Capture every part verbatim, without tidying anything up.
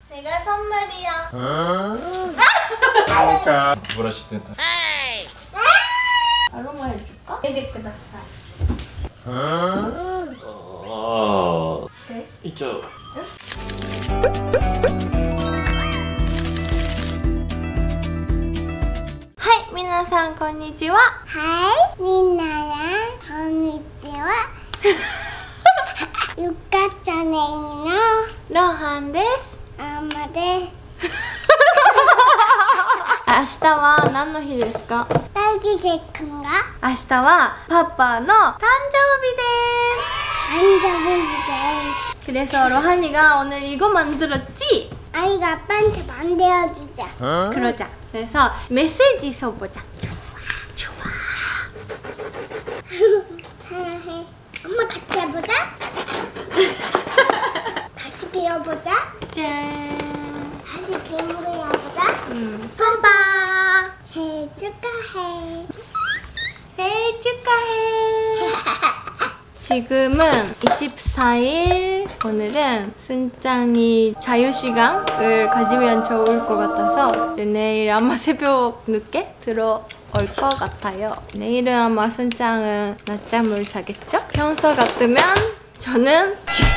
내가 선물이야. 그러니까 브러쉬 된다. 아로마 해줄까? 이제 그다사. 어. 네? 이쪽. 하이, 미나상 konnichiwa. 하이, 미나랑 건니치와 육가짜네이노 로한です. アマです。 明日は何の日ですか？ 딸기 케이크가 明日はパパの誕生日です 안전비지. 그래서 로한이가 오늘 이거 만들었지? 아이가 아빠한테 만들어주자. 그러자. 그래서 메시지 써보자. 좋아, 좋아. 사랑해. 엄마 같이 해보자. 다시 그려보자. 짠. 다시 그려보자. 음. 빠빠. 생일 축하해. 생일 축하해. 지금은 이십사 일. 오늘은 순짱이 자유시간을 가지면 좋을 것 같아서 내일 아마 새벽 늦게 들어올 것 같아요. 내일은 아마 순짱은 낮잠을 자겠죠? 평소 같으면 저는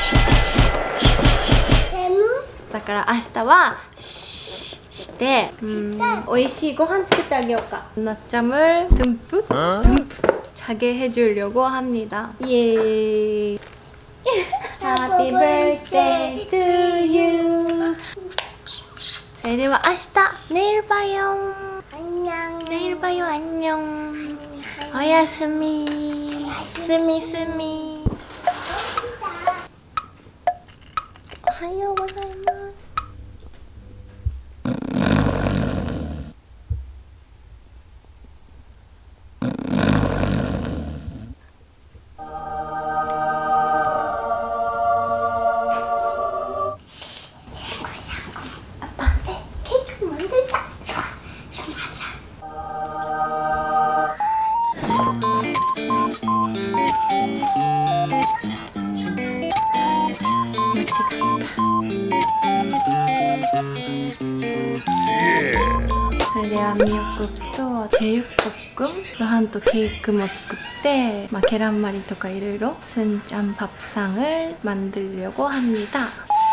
だから明日はして음美味しいご飯作ってあげようか. 낮잠을 듬뿍 듬뿍 자게 해주려고 합니다. 예. Happy birthday to you. それでは明日내일 봐요. 안녕. 내일 봐요. 안녕. 오야스미. 스미 스미. おはようございます。 아빠한테 케이크 만들자. 좋아. 좋아하자. それではミヨコとチェユッコくんロハンとケーキも作って、まあ、ケランマリとかいろいろ순짠 밥상을 만들려고 합니다.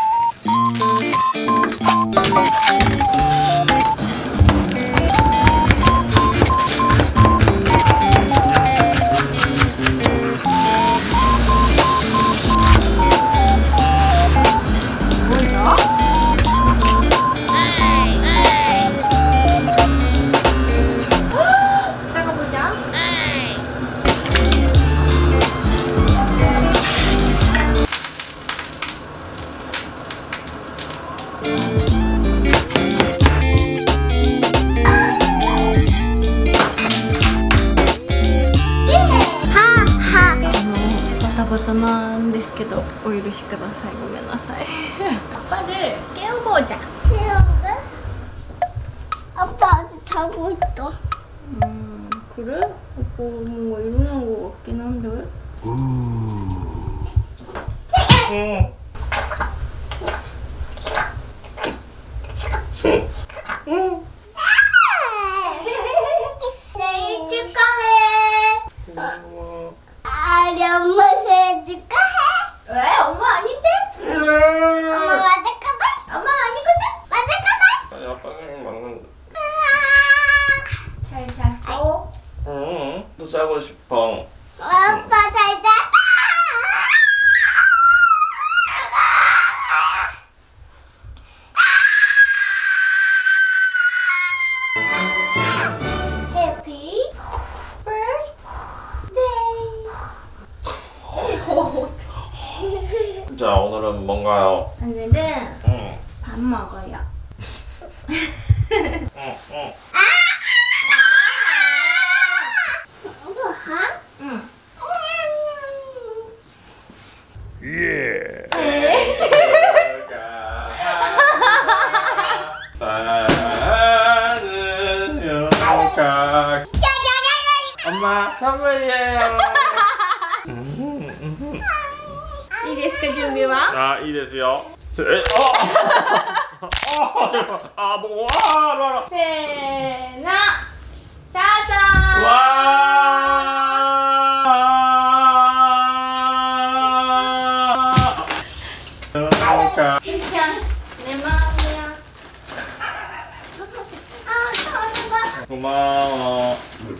바타바타난ですけどお許しください。ごめんなさい。 아빠를 깨우고자. 싫은데? 아빠 아직 자고 있어. 음 그래? 오빠 뭔가 일어난 거 같긴 한데. 왜? 생일 축하해. 아리 엄마 생일 축하해. 왜? 엄마 아닌데? 엄마 맞을까봐? 엄마 아니거든? 맞을까봐? 아니 아빠 생일 맞는. 잘 잤어? 응. 또 자고 싶어. 아빠 잘 잤다. Happy birthday. 자 오늘은 뭔가요? 오늘은 응. 밥 먹어요. 응. 응. 응. 예. 생일 사는 영각. 엄마 선물이에요. いいですか準備は？ あ、いいですよ。せえ、あ 아 잠깐. 아 뭐? 와 로아나. 세나 짜잔. 와. 그러니까. 그냥 내 마음이야. 아, 저거. 고마워.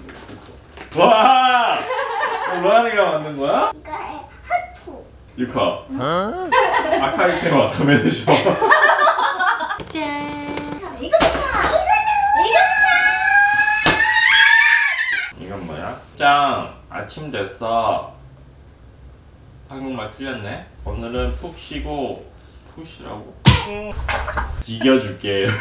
와. 로아니가 만든 거야? 이거 하트. 유카. 아카이 테마 다메르쇼. 짠. 이거 봐. 이거 이건 뭐야? 짱! 아침 됐어. 한국말 틀렸네? 오늘은 푹 쉬고 푹 쉬라고? 지겨줄게.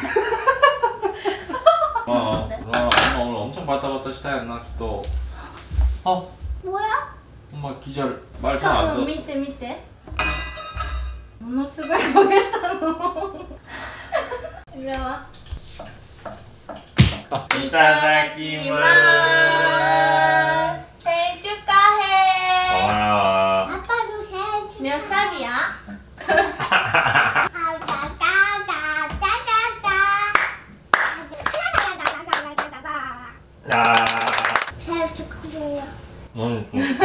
어, 엄마 오늘 엄청 바타바타 시다였나? 또 어? 뭐야? 엄마 기절 말 し 잘 か 안 も 들어. 見て見てものすごい焦げたのでは いただきます생일 축하해 고마워. 아빠도 생일 몇 살이야? 야. 생일 축하해요. 넌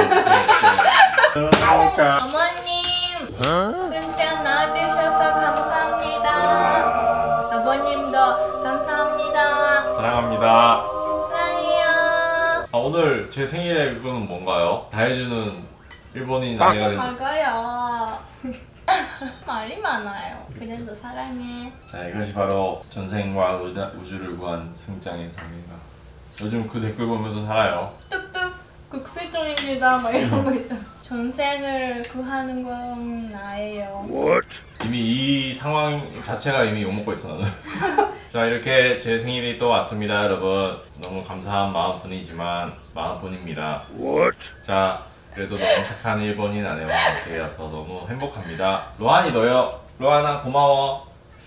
그러니까. 어머님 승장 낳아주셔서 감사합니다 아버님도 감사합니다 사랑합니다. 사랑해요 아, 오늘 제 생일에 그거는 뭔가요? 다 해주는 일본인 아내가 된. 작아요 말이 많아요 그래도 사랑해 자, 이것이 바로 전생과 우다- 우주를 구한 승장의 삶인가. 요즘 그 댓글 보면서 살아요. 뚝뚝 극세종입니다 막 이런 거 있잖아 전생을 구하는 건 나예요 이미 이 상황 자체가 이미 욕먹고 있어 나는. 자, 이렇게 제 생일이 또 왔습니다 여러분. 너무 감사한 마음뿐이지만 마음뿐입니다. 자, 그래도 너무 착한 일본인 아내와 함께여서 너무 행복합니다. 로한이 너요. 로한아 고마워.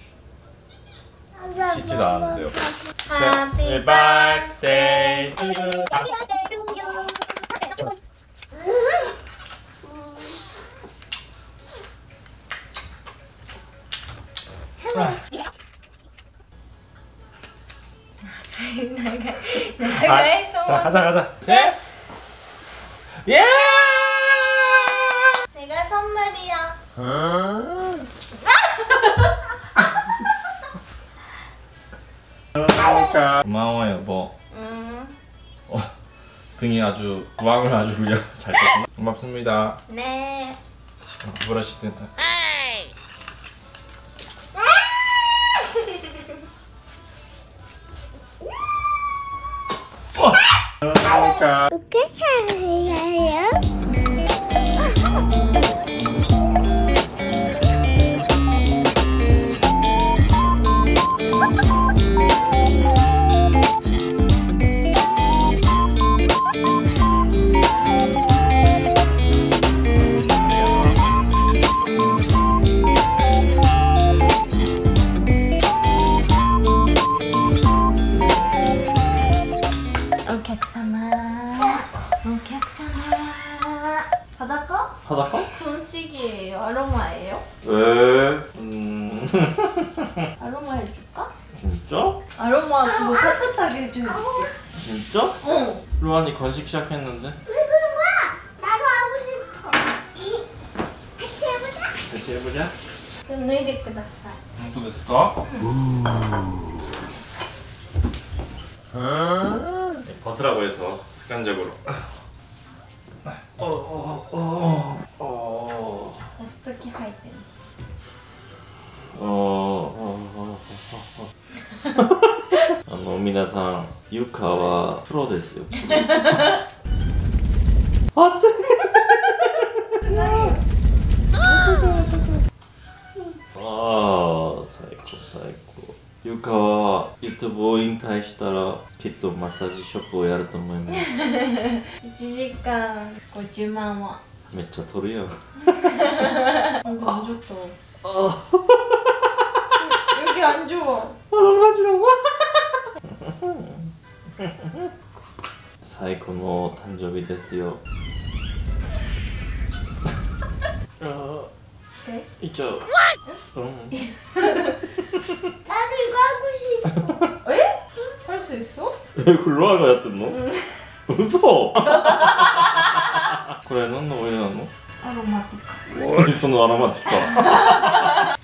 씻지도 않았는데요. Happy birthday 나가에서 자, 가자 가자. 셋. 예! 내가 선물이야 고마워 여보. 음, 어, 등이 아주 구황을 아주 그냥 잘 떴구나. 고맙습니다. 네 브러쉬 된다. 어떻게 잘해요? 오객사마 오객사마 바닷가? 하다가? 분식이에요 아로마예요? 왜? 음. 아로마 해줄까? 진짜? 아로마 그거 따뜻하게 해줘야지 진짜? 어 로한이 건식 시작했는데? 나도 하고 싶어. 같이 해보자. 같이 해보자. 좀脱いでください 또 됐을까? 벗으라고 해서 습관적으로. 어, 어, 어, 어, 押すとき入ってる 어, 어, 어, 어. あの皆さん、ゆかはプロですよ。熱い。ああ、最高最高。ゆかはユーチューブを引退したらきっとマッサージショップをやると思います。 いちじかんごじゅうまんはめっちゃ取るやん。 이거 안 좋다 여기 안 좋아 가지라고. 最高の誕生日ですよ。ああ、 えいっちゃう。うん。 나도 이거 하고 싶어. 에? 할 수 있어? 왜 글로 하는 거야 뜬 너? 웃어. 그래 넌 너 왜 나노? 아로마티카. 어디서 너 아로마티카?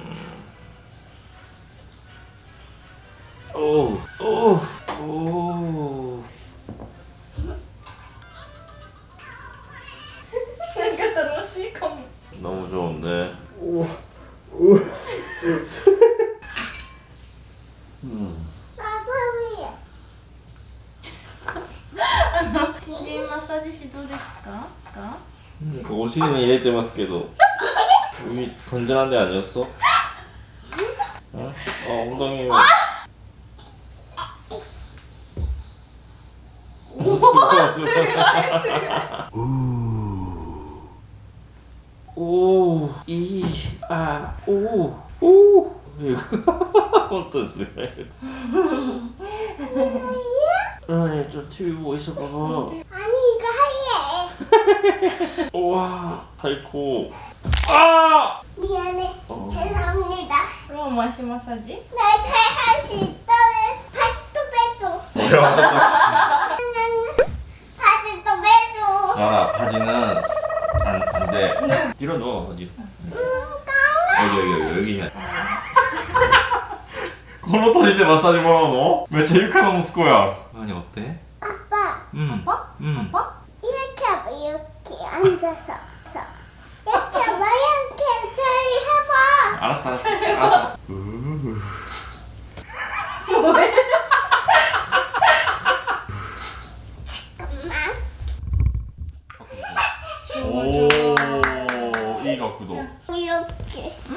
오, 오, 오. 뭔가 너무 시커머. 너무 좋은데. 오, 오. 음. 나도 心霊マッサージ師どうですか? 음, 그 오시리는 이해되ますけど 이미 건전한 데 아니었어? 어? 어 엉덩이 오, 이, 아, 오, 오. 本当ですね。何ちょっと 티비 보고 있어 봐봐. 아니 이거 하얘. 우와, 달고. 아! 미안해. 어. 죄송합니다. 그럼 마시 마사지? 나 잘 할 수 있다네. 바지도 뺐어. 뭐야 어쨌든. 바지도 빼줘. 아 바지는 안, 안 돼. 뒤로 넣어 어디. 여기 여기 여기 여기 있네. この年でマッサージもらうの? めっちゃ床の息子や。何어때? 아빠. 응. 아빠? 응. 아빠? 이렇게 해봐. 이렇게 앉아서. 이렇게 해봐. 이렇게 잘 해봐. 알았어 알았어 알았어 알았어. 우. 뭐해? 잠깐만. 오, 이 각도. 이렇게. 응?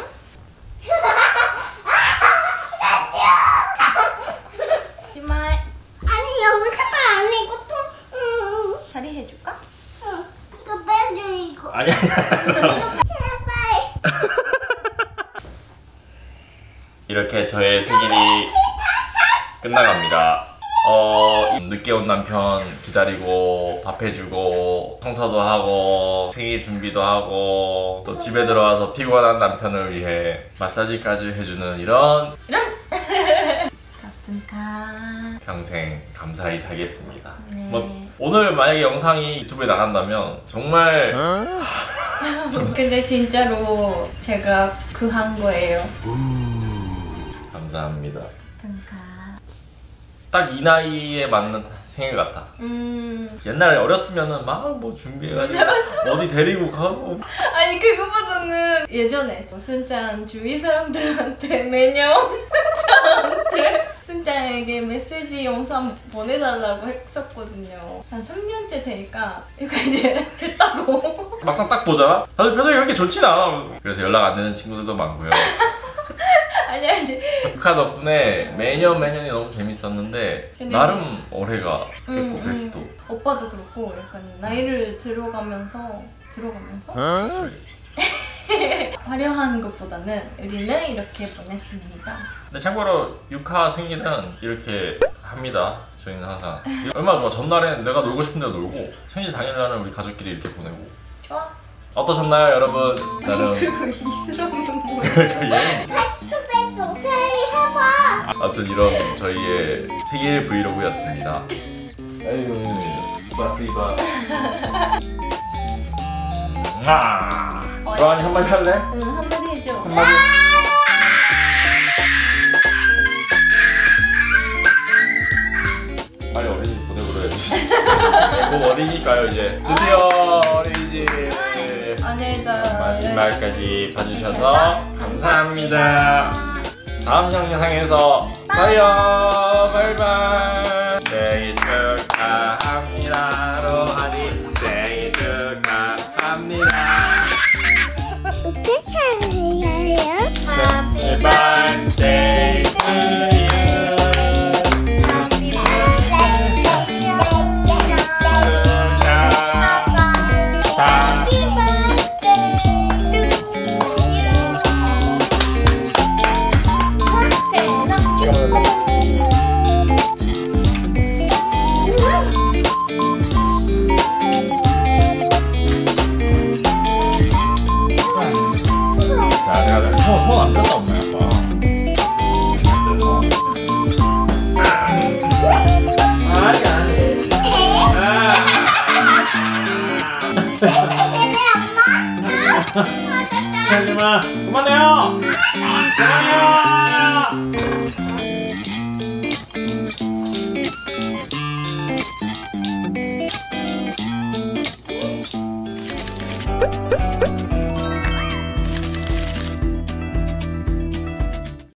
시마이. 아니 여기서가 아니고 또. 응. 다리 해줄까? 응. 이거 빼줘 이거. 아니야. 이거 제발. 이렇게 저의 생일이 끝나갑니다. 어, 늦게 온 남편 기다리고 밥 해주고 청소도 하고 생일 준비도 하고 또 집에 들어와서 피곤한 남편을 위해 마사지까지 해주는 이런 이런. 가끔가. 평생 감사히 살겠습니다. 네. 뭐 오늘 만약에 영상이 유튜브에 나간다면 정말 근데 진짜로 제가 구한 거예요. 감사합니다. 가끔가. 딱 이 나이에 맞는 생일 같아. 음. 옛날에 어렸으면은 막 뭐 준비해가지고 어디 데리고 가고. 아니 그거보다는 예전에 순짠 주위 사람들한테 매년 저한테 순짠에게 메시지 영상 보내달라고 했었거든요. 한 삼 년째 되니까 이거 이제 됐다고. 막상 딱 보잖아? 다들 표정이 그렇게 좋진 않아. 그래서 연락 안 되는 친구들도 많고요. 아니 아니. 북한 덕분에 매년 매년이 너무 재밌었는데 근데 나름 올해가 깼고 음, 베스트. 음. 오빠도 그렇고 약간 나이를 들어가면서 들어가면서 화려한 것보다는 우리는 이렇게 보냈습니다. 근데 참고로 육하 생일은 이렇게 합니다. 저희는 항상 얼마나 좋아. 전날엔 내가 놀고 싶은 대로 놀고 생일 당일날은 우리 가족끼리 이렇게 보내고. 좋아. 어떠셨나요 여러분? 나름 그리고 이스라면 뭐야? 바지도 뺐어. 잘 해봐. 아무튼 이런 저희의 생일 브이로그였습니다. 아유, 이봐 이봐. 아, 로안이 한마디 할래? 응, 한마디 해줘. 한마디. 빨리 어린이집 보내보려 해야지. 곧 어린이니까요 이제. 드디어 어린이집. 오늘도 마지막까지 봐주셔서 감사합니다. 다음 영상에서 봐요. 바이바이. 생일 축하합니다. 로하니 생일 축하합니다. 어떻게 잘해요? Happy birthday to you. Happy birthday 다 조심해 엄마. 하지마. 그만해요. 그만해요.